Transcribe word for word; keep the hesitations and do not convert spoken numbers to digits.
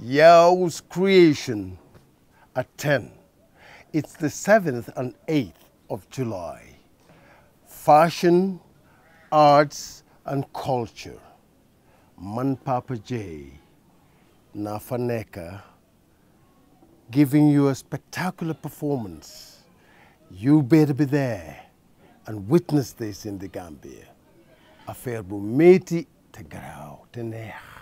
Yaw's creation at ten. It's the seventh and eighth of July. Fashion, arts, and culture. Man Papa J, Nafaneka, giving you a spectacular performance. You better be there and witness this in the Gambia. Affaire bu metti te garaaw te neex.